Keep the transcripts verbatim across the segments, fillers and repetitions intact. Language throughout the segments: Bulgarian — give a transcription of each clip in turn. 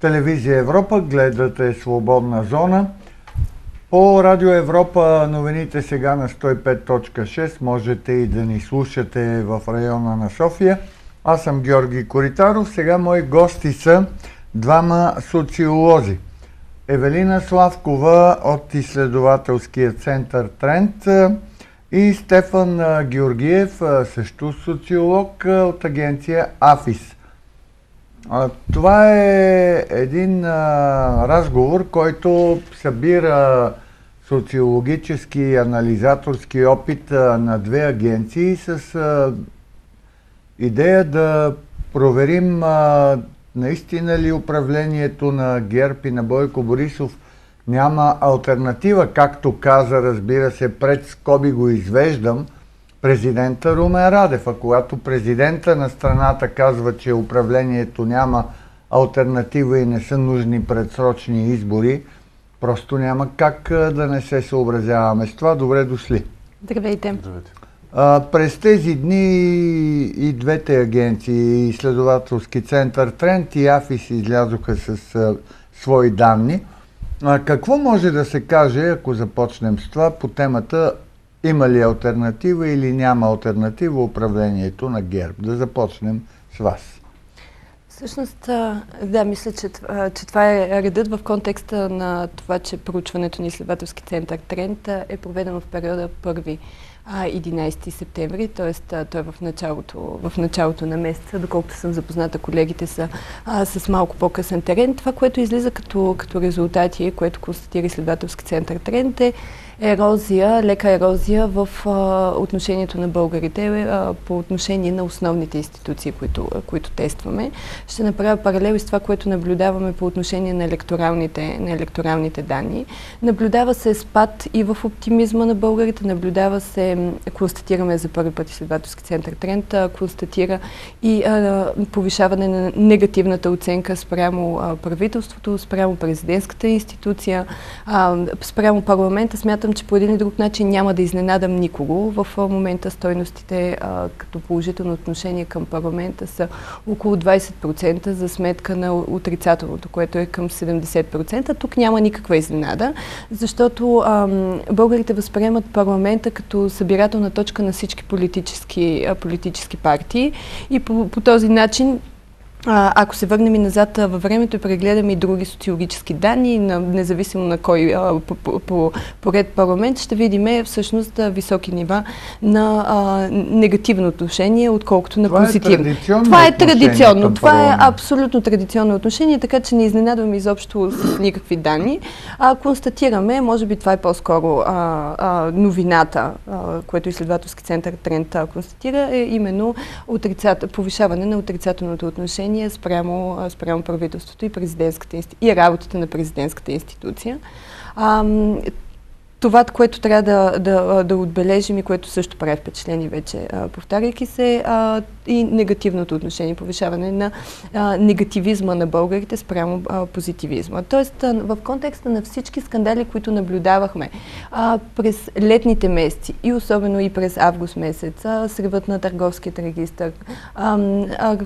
Телевизия Европа, гледате Свободна зона. По Радио Европа новините сега на сто и пет точка шест. Можете и да ни слушате в района на София. Аз съм Георги Коритаров. Сега мои гости са двама социолози. Евелина Славкова от изследователския център Тренд и Стефан Георгиев, също социолог от агенция АФИС. Това е един разговор, който събира социологически и анализаторски опит на две агенции с идея да проверим наистина ли управлението на ГЕРБ и на Бойко Борисов няма алтернатива, както каза, разбира се, пред скоби го извеждам, президента Румен Радев. А когато президента на страната казва, че управлението няма алтернатива и не са нужни предсрочни избори, просто няма как да не се съобразяваме с това. Добре дошли. Здравейте. Здравейте. А, през тези дни и двете агенции, изследователски център Тренд и АФИС, излязоха с а, свои данни. А, какво може да се каже, ако започнем с това, по темата има ли алтернатива или няма алтернатива управлението на ГЕРБ? Да започнем с вас. Всъщност, да, мисля, че, че това е редът в контекста на това, че проучването на изследователски център Тренд е проведено в периода първи единайсети септември, т.е. той е в началото, в началото на месеца, доколкото съм запозната, колегите са а, с малко по-късен терен. Това, което излиза като, като резултати, което констатира изследователски център Тренд, е ерозия, лека ерозия в а, отношението на българите а, по отношение на основните институции, които, а, които тестваме. Ще направя паралел и с това, което наблюдаваме по отношение на електоралните, на електоралните данни. Наблюдава се спад и в оптимизма на българите, наблюдава се, констатираме за първи път изследователски център Тренд, а, констатира и а, повишаване на негативната оценка спрямо а, правителството, спрямо президентската институция, а, спрямо парламента. Смятам, че по един или друг начин няма да изненадам никого. В момента стойностите а, като положително отношение към парламента са около двайсет процента за сметка на отрицателното, което е към седемдесет процента. Тук няма никаква изненада, защото а, българите възприемат парламента като събирателна точка на всички политически, а, политически партии и по, по този начин, А, ако се върнем и назад във времето и прегледаме и други социологически данни, на, независимо на кой а, по, по, по, поред парламент, ще видим всъщност високи нива на а, негативно отношение, отколкото на позитивно. Това е традиционно. Това е абсолютно традиционно отношение, така че не изненадваме изобщо с никакви данни. А, констатираме, може би това е по-скоро а, а, новината, а, което изследователски център Тренд констатира, е именно отрицат, повишаване на отрицателното отношение спрямо, спрямо правителството и президентската институция и работата на президентската институция. А, това, което трябва да, да, да отбележим и което също прави впечатление вече, а, повтаряйки се, а, и негативното отношение, повишаване на а, негативизма на българите спрямо а, позитивизма. Тоест, а, в контекста на всички скандали, които наблюдавахме а, през летните месеци и особено и през август месец, а, сривът на търговският регистър, а, а,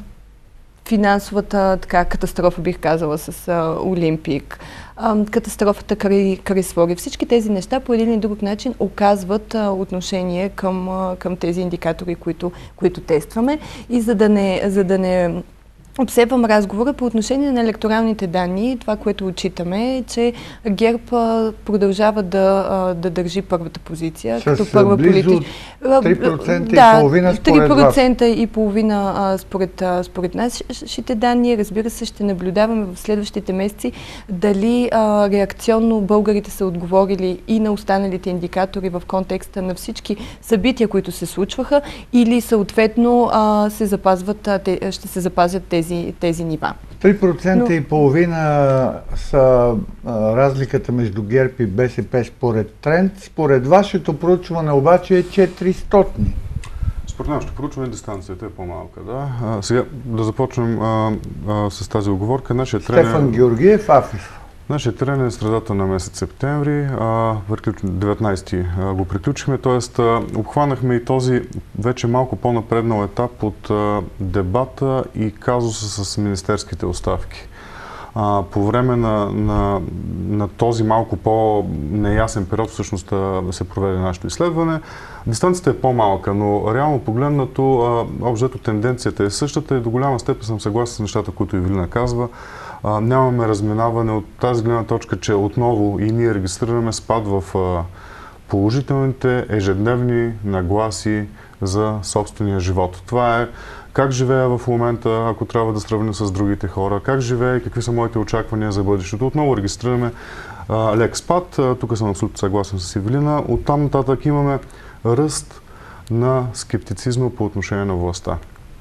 финансовата така, катастрофа, бих казала, с а, Олимпик, а, катастрофата край Крисвори. Всички тези неща по един или друг начин оказват а, отношение към, а, към тези индикатори, които, които тестваме. И за да не, за да не обсебвам разговора по отношение на електоралните данни, това, което отчитаме, е, че ГЕРБ а, продължава да, а, да държи първата позиция. С като първа близо три процента да, и половина според три процента и половина а, според, а, според нашите данни. Разбира се, ще наблюдаваме в следващите месеци дали а, реакционно българите са отговорили и на останалите индикатори в контекста на всички събития, които се случваха, или съответно а, се запазват, а, те, ще се запазят тези Тези, тези нива. три процента Но... и половина са а, разликата между ГЕРБ и БСП според Тренд. Според вашето проучване обаче е четиристотин. Според нашето проучване дистанцията е по-малка. Да? А, сега да започнем а, а, с тази оговорка. Нашия Стефан тренер... Георгиев, АФИС. Нашия терен е средата на месец септември, деветнайсети го приключихме, т.е. обхванахме и този вече малко по-напреднал етап от дебата и казуса с министерските оставки. А, по време на, на, на този малко по-неясен период всъщност се проведе нашето изследване. Дистанцията е по-малка, но реално погледнато, общо тенденцията е същата и до голяма степен съм съгласен с нещата, които Ивелина казва. А, нямаме разминаване от тази гледна точка, че отново и ние регистрираме спад в а, положителните ежедневни нагласи за собствения живот. Това е как живея в момента, ако трябва да сравня с другите хора, как живея и какви са моите очаквания за бъдещето. Отново регистрираме а, лек спад, а, тук съм абсолютно съгласен с Ивелина. Оттам нататък имаме ръст на скептицизма по отношение на властта.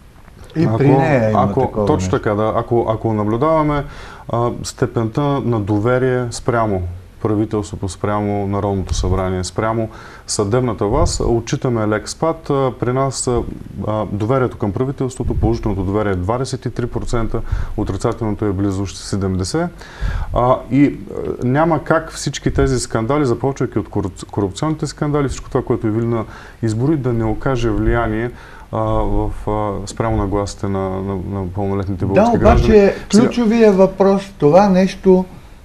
И ако, при нея има ако, такова точно нещо. така, да. Ако, ако наблюдаваме а, степента на доверие спрямо правителството, спрямо Народното събрание, спрямо съдебната власт, отчитаме лек спад. При нас а, доверието към правителството, положителното доверие е двадесет и три процента, отрицателното е близо седемдесет процента. А, и а, няма как всички тези скандали, започвайки от корупционните скандали, всичко това, което Ивелина избори, да не окаже влияние а, в, а, спрямо нагласите на, на, на пълнолетните български граждани. граждани. Да, обаче ключовия въпрос, това нещо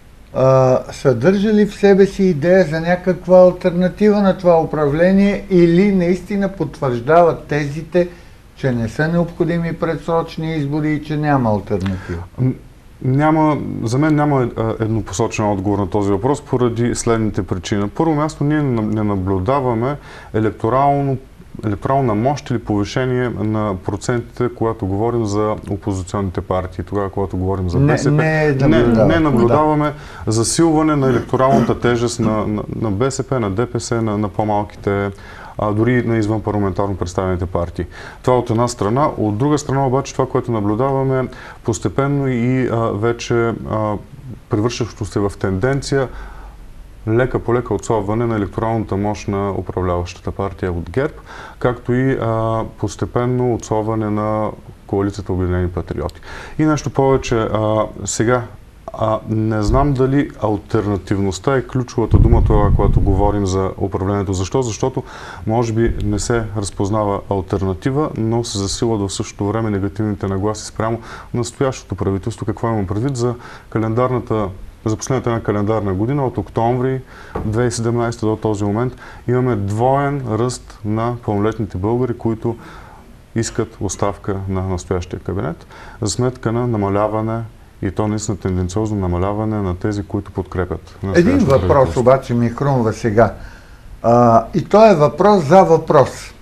Uh, съдържа ли в себе си идея за някаква алтернатива на това управление или наистина потвърждава тезите, че не са необходими предсрочни избори и че няма алтернатива? Няма, за мен няма еднопосочен отговор на този въпрос поради следните причини. На първо място, ние не наблюдаваме електорално електорална мощ или повишение на процентите, когато говорим за опозиционните партии, тогава, когато говорим за БСП. Не, не, не, наблюдава. не наблюдаваме да. засилване на електоралната тежест на, на, на БСП, на ДПС, на, на по-малките, а, дори на извън парламентарно представените партии. Това от една страна. От друга страна обаче това, което наблюдаваме постепенно и а, вече а, превръщащо се в тенденция, лека по лека отслабване на електоралната мощ на управляващата партия от ГЕРБ, както и а, постепенно отслабване на коалицията Обединени патриоти. И нещо повече, а, сега а, не знам дали алтернативността е ключовата дума, това, когато говорим за управлението. Защо? Защото може би не се разпознава алтернатива, но се засилват в същото време негативните нагласи спрямо настоящото правителство. Какво имам предвид за календарната За последната една календарна година, от октомври две хиляди и седемнадесета до този момент, имаме двоен ръст на пълнолетните българи, които искат оставка на настоящия кабинет, за сметка на намаляване, и то наистина тенденциозно намаляване на тези, които подкрепят. Един въпрос обаче ми хрумва сега. А, и то е въпрос за въпрос.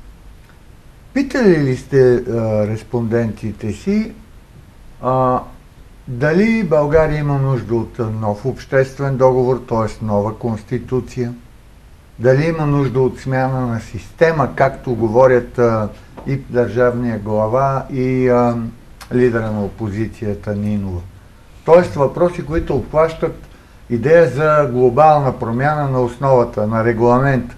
Питали ли сте а, респондентите си а, дали България има нужда от нов обществен договор, т.е. нова конституция? Дали има нужда от смяна на система, както говорят а, и държавния глава, и а, лидера на опозицията Нинова? Тоест въпроси, които обхващат идея за глобална промяна на основата, на регламента.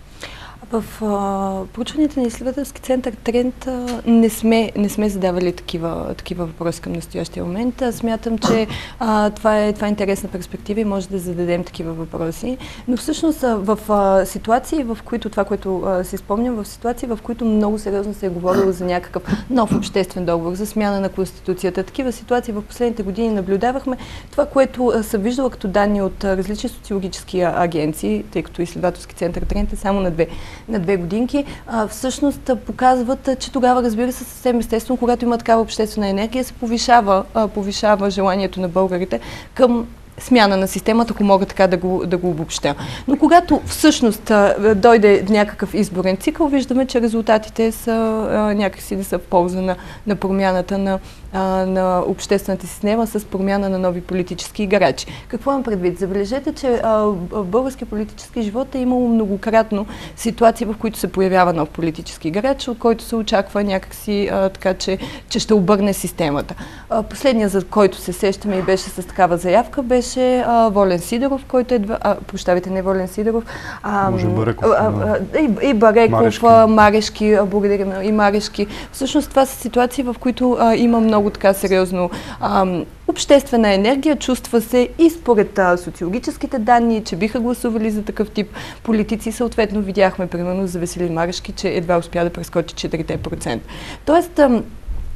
В проучването на изследователски център Тренд а, не, сме, не сме задавали такива, такива въпроси към настоящия момент. Аз смятам, че а, това, е, това е интересна перспектива и може да зададем такива въпроси. Но всъщност а, в а, ситуации, в които това, което а, си спомням, в ситуации, в които много сериозно се е говорило за някакъв нов обществен договор, за смяна на Конституцията, такива ситуации в последните години наблюдавахме. Това, което а, съм виждала като данни от а, различни социологически а, агенции, тъй като изследователски център Тренд е само на две. на две годинки, а, всъщност показват, а, че тогава, разбира се, съвсем естествено, когато има такава обществена енергия, се повишава, а, повишава желанието на българите към смяна на системата, ако мога така да го, да го обобщя. Но когато всъщност а, дойде някакъв изборен цикъл, виждаме, че резултатите са а, някакси да са в полза на, на промяната на, а, на обществената система с промяна на нови политически играчи. Какво имам предвид? Забележете, че а, в българския политически живот е имало многократно ситуации, в които се появява нов политически играч, от който се очаква някакси а, така, че, че ще обърне системата. А, последният, за който се сещаме и беше с такава заявка, беше А, Волен Сидеров, който е... А, прощавайте, не Волен Сидеров. А, Може Бареков. А, а, и, и Бареков, Марешки, а, Марешки а, благодаря, и Марешки. Всъщност това са ситуации, в които а, има много така сериозно а, обществена енергия. Чувства се и според а, социологическите данни, че биха гласували за такъв тип политици. Съответно видяхме, примерно, за Веселин Марешки, че едва успя да прескочи четири процента. Тоест, а,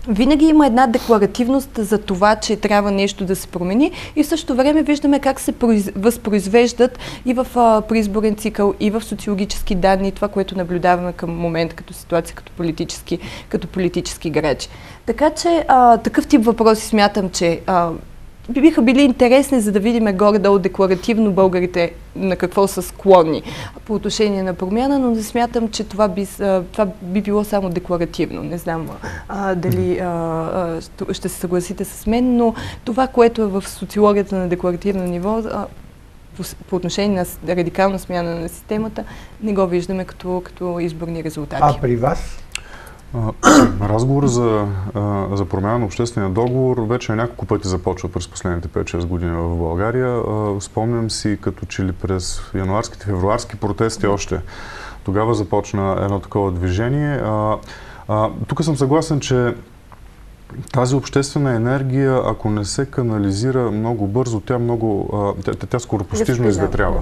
винаги има една декларативност за това, че трябва нещо да се промени и в същото време виждаме как се произ... възпроизвеждат и в а, преизборен цикъл, и в социологически данни, това, което наблюдаваме към момент като ситуация, като политически, като политически играчи. Така че а, такъв тип въпроси смятам, че а, биха били интересни, за да видим горе-долу декларативно българите на какво са склонни по отношение на промяна, но не смятам, че това би, това би било само декларативно. Не знам а, дали а, а, ще се съгласите с мен, но това, което е в социологията на декларативно ниво, а, по, по отношение на радикална смяна на системата, не го виждаме като, като изборни резултати. А при вас? Разговор за, за промяна на обществения договор вече няколко пъти започва през последните пет-шест години в България. Спомням си като че ли през януарските, февруарски протести още. Тогава започна едно такова движение. Тук съм съгласен, че тази обществена енергия, ако не се канализира много бързо, тя много, тя, тя скоропостижно изветрява.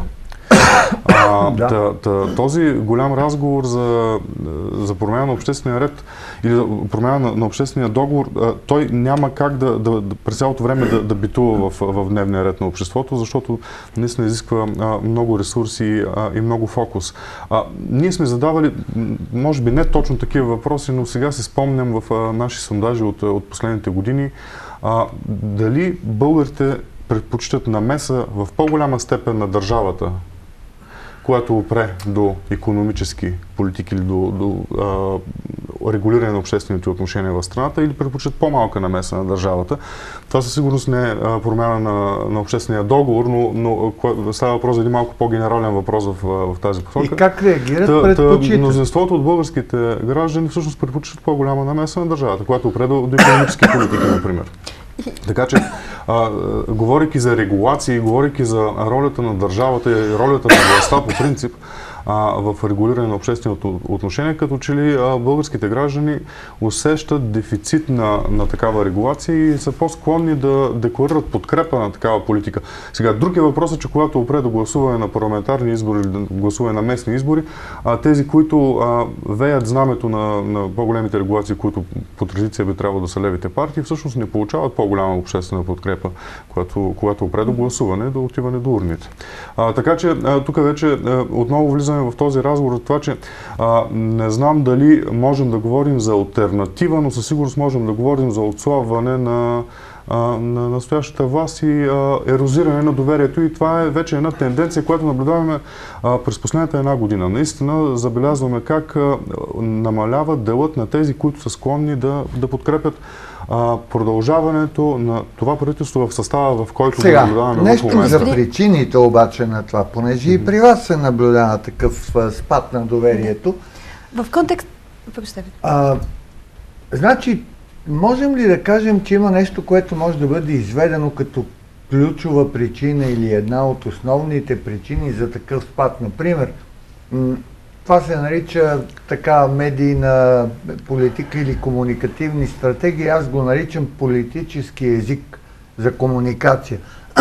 А, да. та, та, този голям разговор за, за промяна на обществения ред или за промяна на, на обществения договор, а, той няма как да, да, да през цялото време да, да битува в, в дневния ред на обществото, защото наистина изисква а, много ресурси а, и много фокус. А, ние сме задавали, може би не точно такива въпроси, но сега си спомням в а, наши сондажи от, от последните години, а, дали българите предпочитат намеса в по-голяма степен на държавата, която опре до икономически политики или до, до а, регулиране на обществените отношения в страната, или предпочитат по-малка намеса на държавата. Това със сигурност не е промяна на, на обществения договор, но, но става въпрос за един малко по-генерален въпрос в, в тази посока. И как реагират та, предпочитат? Мнозинството от българските граждани всъщност предпочитат по-голяма намеса на държавата, която опре до, до икономически политики, например. Така че, а, говорейки за регулации, говорейки за ролята на държавата и ролята на властта по принцип а, в регулиране на общественото отношение, като че ли а, българските граждани усещат дефицит на, на такава регулация и са по-склонни да декларират подкрепа на такава политика. Сега, друг е въпросът, че когато опре до гласуване на парламентарни избори или до гласуване на местни избори, а, тези, които а, веят знамето на, на по-големите регулации, които по традиция би трябвало да са левите партии, всъщност не получават по-голяма обществена подкрепа, когато, когато опре до гласуване, до отиване до урните. А, така че, тук вече а, отново влизаме в този разговор от това, че а, не знам дали можем да говорим за алтернатива, но със сигурност можем да говорим за отслабване на, а, на настоящата власт и а, ерозиране на доверието. И това е вече една тенденция, която наблюдаваме а, през последната една година. Наистина забелязваме как а, намалява делът на тези, които са склонни да, да подкрепят а, продължаването на това правителство в състава, в който Сега, наблюдаваме нещо в момента. за причините обаче на това, понеже mm-hmm. и при вас се наблюдава такъв а, спад на доверието. В контекст... А, значи, можем ли да кажем, че има нещо, което може да бъде изведено като ключова причина или една от основните причини за такъв спад? Например, м- това се нарича така медийна политика или комуникативни стратегии. Аз го наричам политически език за комуникация.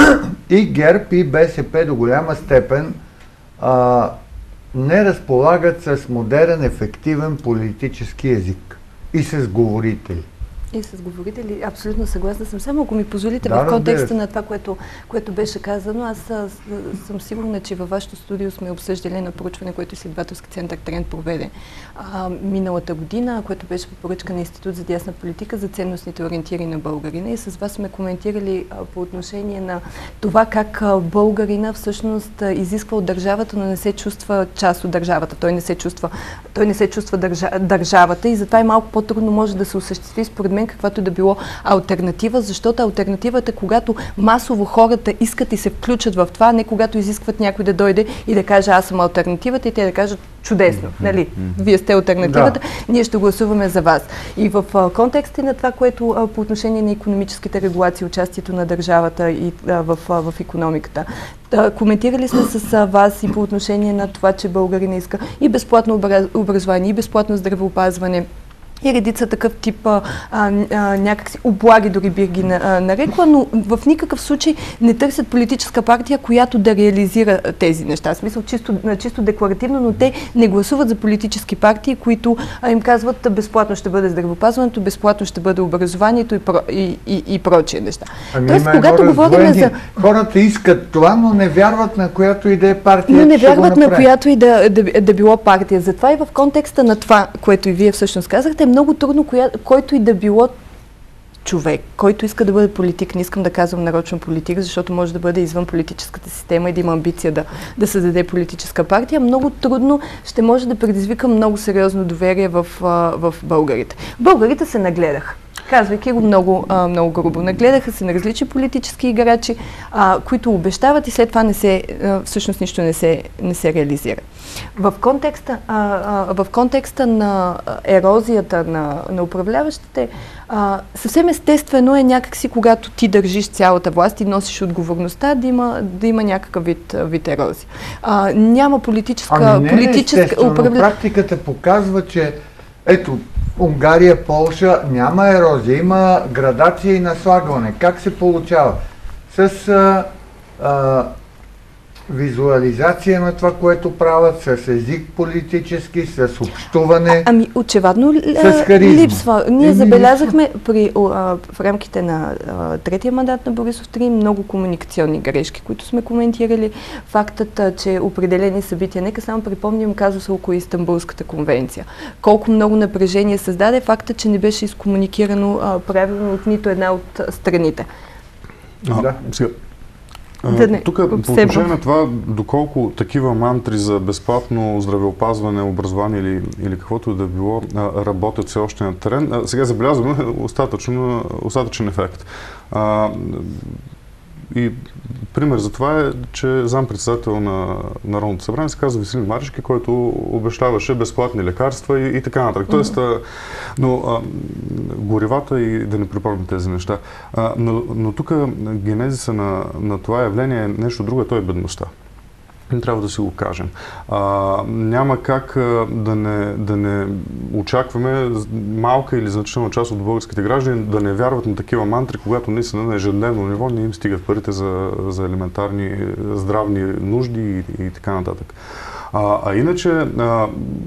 И ГЕРБ, и БСП до голяма степен а, не разполагат с модерен, ефективен политически език и с говорители. И с говорители, абсолютно съгласна съм. Само ако ми позволите, да, в контекста разбира. на това, което, което беше казано, аз а, съм сигурна, че във вашето студио сме обсъждали на проучване, което изследователски център Тренд проведе а, миналата година, което беше по поръчка на Институт за дясна политика за ценностните ориентири на българина. И с вас сме коментирали а, по отношение на това как а, българина всъщност а, изисква от държавата, но не се чувства част от държавата. Той не се чувства, той не се чувства държа, държавата и затова е малко по-трудно може да се осъществи според мен каквато да било алтернатива, защото алтернативата е когато масово хората искат и се включат в това, не когато изискват някой да дойде и да каже аз съм алтернативата и те да кажат чудесно, нали? Вие сте алтернативата, да. Ние ще гласуваме за вас. И в а, контекста на това, което а, по отношение на икономическите регулации, участието на държавата и а, в, а, в икономиката. А, коментирали сме с а, вас и по отношение на това, че българина иска и безплатно образование, и безплатно здравеопазване, и редица такъв тип а, а, някакси облаги, дори бих ги а, нарекла, но в никакъв случай не търсят политическа партия, която да реализира тези неща. В смисъл чисто, чисто декларативно, но те не гласуват за политически партии, които а, им казват безплатно ще бъде здравеопазването, безплатно ще бъде образованието и, про, и, и, и прочие неща. Ами Тоест, има когато говорим за... Хората искат това, но не вярват на която и да е партия. Но не вярват на която и да, да, да било партия. Затова и в контекста на това, което и вие всъщност казахте, е много трудно, коя, който и да било човек, който иска да бъде политик, не искам да казвам нарочно политик, защото може да бъде извън политическата система и да има амбиция да, да създаде политическа партия, много трудно ще може да предизвика много сериозно доверие в, в българите. Българите се нагледаха. Казвайки го много, а, много грубо. Нагледаха се на различни политически играчи, а, които обещават и след това не се, а, всъщност нищо не се, не се реализира. В контекста, а, а, в контекста на ерозията на, на управляващите, а, съвсем естествено е някакси, когато ти държиш цялата власт и носиш отговорността, да има, да има някакъв вид, вид ерозия. А, няма политическа... Ами не политическа естествено, управля... практиката показва, че ето, Унгария, Полша няма ерозия, има градация и наслагване. Как се получава? С а, а, визуализация на това, което правят, с език политически, с общуване, Ами, очевидно липсва. Ние Еми, забелязахме при, а, в рамките на а, третия мандат на Борисов три много комуникационни грешки, които сме коментирали. Фактът, а, че определени събития, нека само припомним казуса около Истанбулската конвенция. Колко много напрежение създаде факта, че не беше изкомуникирано а, правилно от нито една от страните. А, да. Сега. Да не, Тук по отношение на това, доколко такива мантри за безплатно здравеопазване, образование или, или каквото да било работят все още на терен, сега забелязваме остатъчно, остатъчен ефект. А, и пример за това е, че зампредседател на Народното събрание се казва Веселин Марешки, който обещаваше безплатни лекарства и, и така нататък. Mm-hmm. Тоест, а, но а, горивата и да не припомним тези неща. А, но, но тук генезиса на, на това явление е нещо друго, то е бедността. Трябва да си го кажем. А, няма как а, да, не, да не очакваме малка или значителна част от българските граждани да не вярват на такива мантри, когато наистина на ежедневно ниво не им стигат парите за, за елементарни здравни нужди и, и така нататък. А, а иначе а,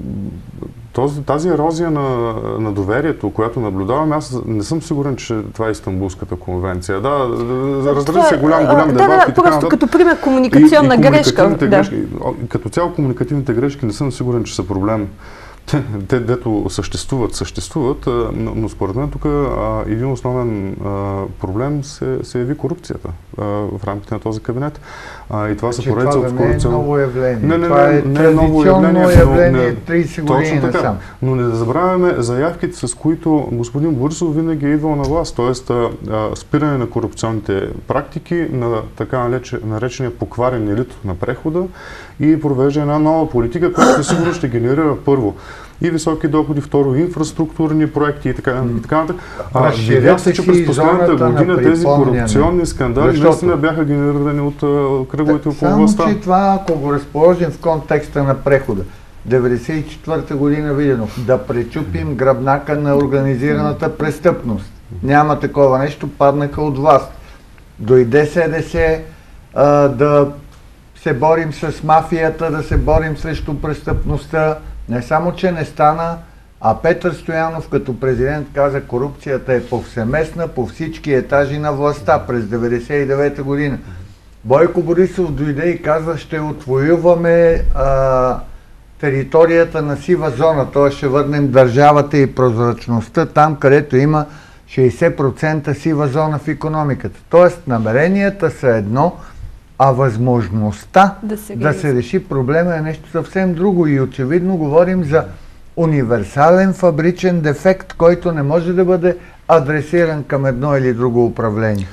този, тази ерозия на, на доверието, която наблюдаваме, аз не съм сигурен, че това е Истанбулската конвенция. Да, разбира се, голям, голям дебат. Да, да, просто като пример комуникационна и, и грешка. грешки. Да. Като цяло комуникативните грешки не съм сигурен, че са проблем. Те, те дето съществуват, съществуват, но, но според мен тук а, един основен а, проблем се, се яви корупцията а, в рамките на този кабинет. А, и това са поредица от корупция. Това не е ново явление. Не, не, това не, е не, традиционно не, явление трийсет години насам. Но не да забравяме заявките, с които господин Борисов винаги е идвал на власт, т.е. спиране на корупционните практики, на така наречения покварен елит на прехода и провежда една нова политика, която сигурно ще генерира първо и високи доходи, второ инфраструктурни проекти и така, и така нататък. Видя се, че през последната година тези корупционни скандали Защото... наистина бяха генерирани от uh, кръговете около властта. Само, че това, ако го разположим в контекста на прехода, деветдесет и четвърта година Виденов, да пречупим гръбнака на организираната престъпност. Няма такова нещо, паднаха от власт. Дойде СДС а, да се борим с мафията, да се борим срещу престъпността. Не само, че не стана, а Петър Стоянов като президент каза, корупцията е повсеместна по всички етажи на властта през деветдесет и девета година. Бойко Борисов дойде и каза, ще отвоюваме а, територията на сива зона, т.е. ще върнем държавата и прозрачността там, където има шейсет процента сива зона в икономиката. Тоест намеренията са едно, а възможността да се, да се реши проблема е нещо съвсем друго и очевидно говорим за универсален фабричен дефект, който не може да бъде адресиран към едно или друго управление.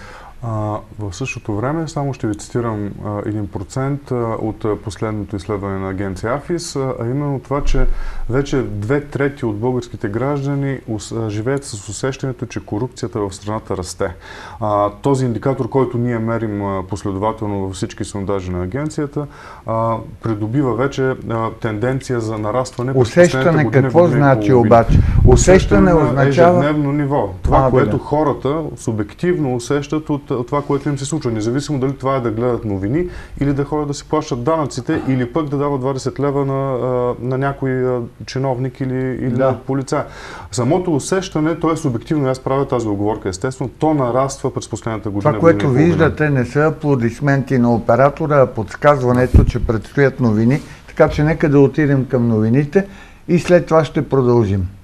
А, в същото време, само ще ви цитирам а, един процент а, от а, последното изследване на агенция Афис, а, а именно това, че вече две трети от българските граждани ус, а, живеят с усещането, че корупцията в страната расте. А, този индикатор, който ние мерим а, последователно във всички сондажи на агенцията, а, придобива вече а, тенденция за нарастване. Усещане година, какво година значи обаче? Усещане означава ежедневно ниво. Това, а, което да. хората субективно усещат от това, което им се случва. Независимо дали това е да гледат новини или да ходят да си плащат данъците или пък да дават двадесет лева на, на някой чиновник или, или да. на полицай. Самото усещане, то е субективно, аз правя тази оговорка, естествено, то нараства през последната година. Това, което виждате, не са аплодисменти на оператора, а подсказването, че предстоят новини. Така че нека да отидем към новините и след това ще продължим.